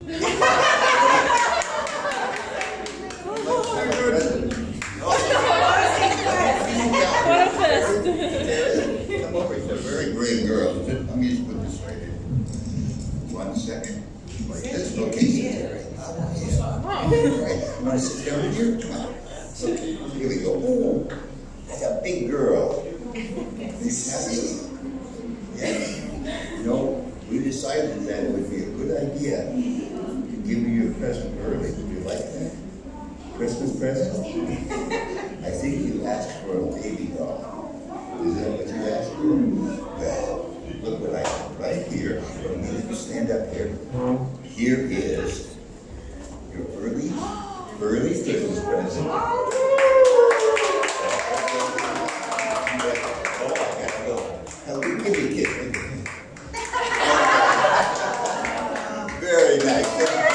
What a fest. Come over, you're a very brave girl. Let me just put this right here. 1 second. Like this, okay. Right. Want to sit down here? Come on. Here we go. Oh, that's a big girl. Happy? Yeah. You know, we decided that it would be a good idea to give you your present early. Would you like that? Christmas present? I think you asked for a baby doll. Is that what you asked for? Well, look what I have right here. You stand up here. Here is your early Christmas present. Oh, I gotta go. Now, give me a kiss. Very nice.